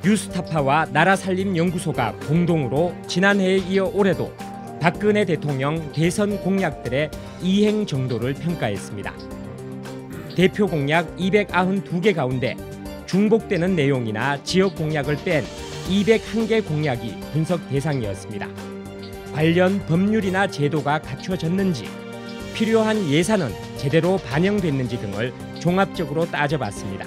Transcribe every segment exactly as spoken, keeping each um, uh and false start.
뉴스타파와 나라살림연구소가 공동으로 지난해에 이어 올해도 박근혜 대통령 대선 공약들의 이행 정도를 평가했습니다. 대표 공약 이백구십이 개 가운데 중복되는 내용이나 지역 공약을 뺀 이백일 개 공약이 분석 대상이었습니다. 관련 법률이나 제도가 갖춰졌는지, 필요한 예산은 제대로 반영됐는지 등을 종합적으로 따져봤습니다.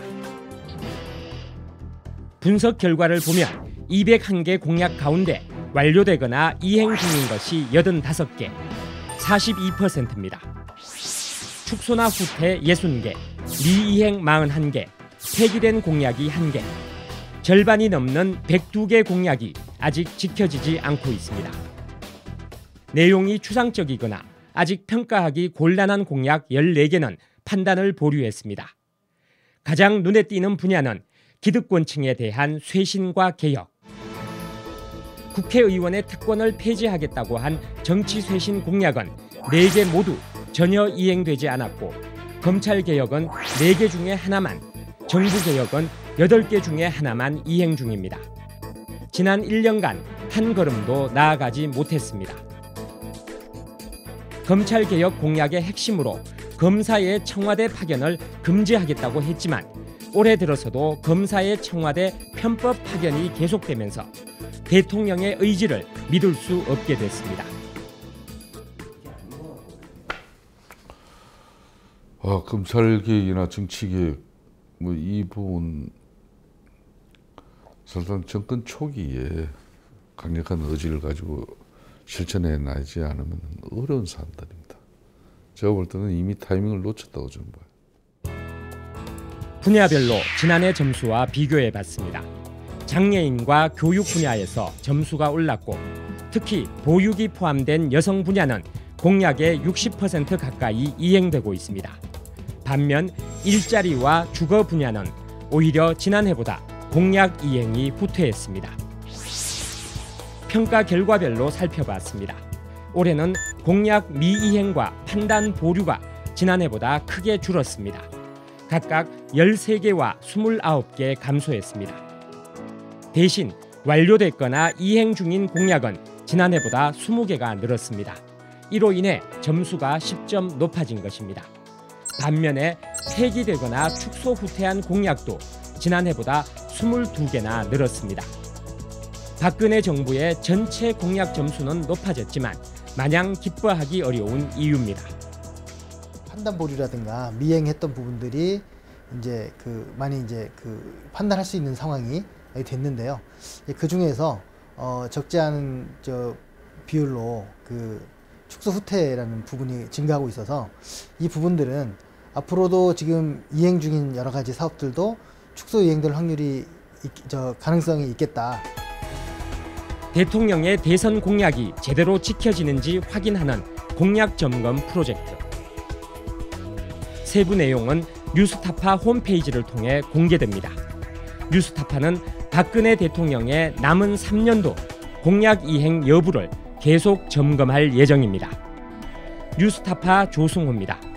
분석 결과를 보면 이백일 개 공약 가운데 완료되거나 이행 중인 것이 팔십오 개, 사십이 퍼센트입니다. 축소나 후퇴 육십 개, 미이행 사십일 개, 폐기된 공약이 일 개, 절반이 넘는 백이 개 공약이 아직 지켜지지 않고 있습니다. 내용이 추상적이거나 아직 평가하기 곤란한 공약 열네 개는 판단을 보류했습니다. 가장 눈에 띄는 분야는 기득권층에 대한 쇄신과 개혁, 국회의원의 특권을 폐지하겠다고 한 정치쇄신 공약은 네 개 모두 전혀 이행되지 않았고, 검찰개혁은 네 개 중에 하나만, 정부개혁은 여덟 개 중에 하나만 이행 중입니다. 지난 일 년간 한 걸음도 나아가지 못했습니다. 검찰개혁 공약의 핵심으로 검사의 청와대 파견을 금지하겠다고 했지만 올해 들어서도 검사의 청와대 편법 파견이 계속되면서 대통령의 의지를 믿을 수 없게 됐습니다. 아, 검찰개혁이나 정치개혁 뭐 이 부분 사실상 정권 초기에 강력한 의지를 가지고 실천해 나지 않으면 어려운 사안들입니다. 제가 볼 때는 이미 타이밍을 놓쳤다고 저는 봐요. 분야별로 지난해 점수와 비교해 봤습니다. 장애인과 교육 분야에서 점수가 올랐고, 특히 보육이 포함된 여성 분야는 공약의 육십 퍼센트 가까이 이행되고 있습니다. 반면 일자리와 주거 분야는 오히려 지난해보다 공약 이행이 후퇴했습니다. 평가 결과별로 살펴봤습니다. 올해는 공약 미이행과 판단 보류가 지난해보다 크게 줄었습니다. 각각 열세 개와 이십구 개 감소했습니다. 대신 완료됐거나 이행 중인 공약은 지난해보다 이십 개가 늘었습니다. 이로 인해 점수가 십 점 높아진 것입니다. 반면에 폐기되거나 축소 후퇴한 공약도 지난해보다 이십이 개나 늘었습니다. 박근혜 정부의 전체 공약 점수는 높아졌지만 마냥 기뻐하기 어려운 이유입니다. 판단 보류라든가 미행했던 부분들이 이제 그 많이 이제 그 판단할 수 있는 상황이 됐는데요. 그 중에서 어 적지 않은 저 비율로 그 축소 후퇴라는 부분이 증가하고 있어서 이 부분들은 앞으로도 지금 이행 중인 여러 가지 사업들도 축소 이행될 확률이 저 가능성이 있겠다. 대통령의 대선 공약이 제대로 지켜지는지 확인하는 공약 점검 프로젝트. 세부 내용은 뉴스타파 홈페이지를 통해 공개됩니다. 뉴스타파는 박근혜 대통령의 남은 삼 년도 공약 이행 여부를 계속 점검할 예정입니다. 뉴스타파 조승호입니다.